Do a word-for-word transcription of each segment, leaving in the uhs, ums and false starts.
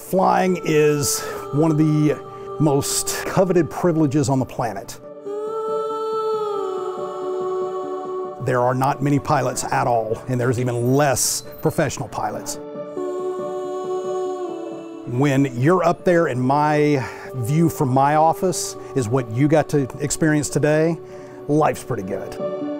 Flying is one of the most coveted privileges on the planet. There are not many pilots at all, and there's even less professional pilots. When you're up there, and my view from my office is what you got to experience today, life's pretty good.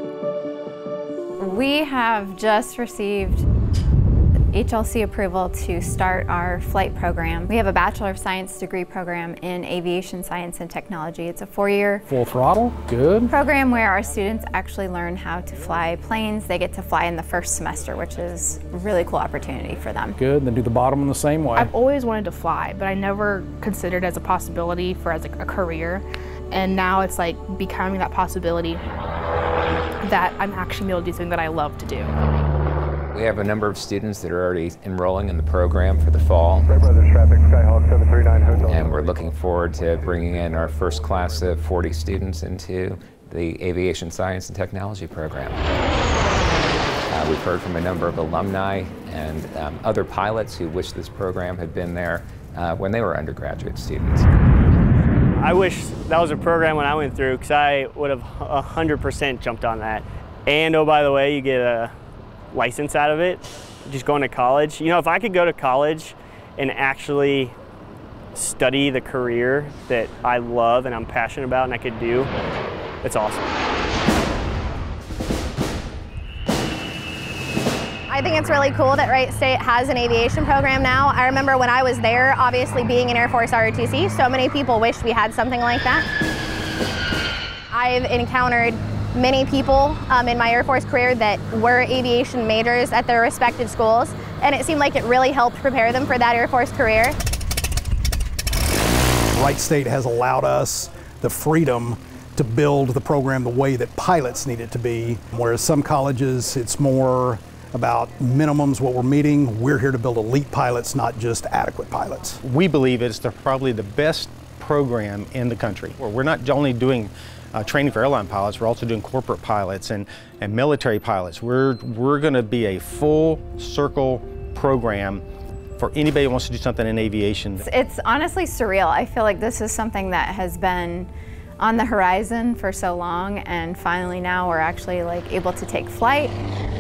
We have just received H L C approval to start our flight program. We have a Bachelor of Science degree program in Aviation Science and Technology. It's a four-year full throttle, good program where our students actually learn how to fly planes. They get to fly in the first semester, which is a really cool opportunity for them. Good, then do the bottom in the same way. I've always wanted to fly, but I never considered it as a possibility for as a, a career. And now it's like becoming that possibility that I'm actually able to do something that I love to do. We have a number of students that are already enrolling in the program for the fall. Red Brothers Traffic, Skyhawk seven three nine Hotel. And we're looking forward to bringing in our first class of forty students into the Aviation Science and Technology program. Uh, we've heard from a number of alumni and um, other pilots who wish this program had been there uh, when they were undergraduate students. I wish that was a program when I went through, because I would have one hundred percent jumped on that. And oh, by the way, you get a license out of it, just going to college. You know, if I could go to college and actually study the career that I love and I'm passionate about and I could do, it's awesome. I think it's really cool that Wright State has an aviation program now. I remember when I was there, obviously being an Air Force R O T C, so many people wished we had something like that. I've encountered many people um, in my Air Force career that were aviation majors at their respective schools, and it seemed like it really helped prepare them for that Air Force career. Wright State has allowed us the freedom to build the program the way that pilots need it to be, whereas some colleges it's more about minimums, what we're meeting. We're here to build elite pilots, not just adequate pilots. We believe it's the, probably the best program in the country. We're not only doing Uh, training for airline pilots, we're also doing corporate pilots and, and military pilots. We're, we're going to be a full circle program for anybody who wants to do something in aviation. It's, it's honestly surreal. I feel like this is something that has been on the horizon for so long, and finally now we're actually like able to take flight.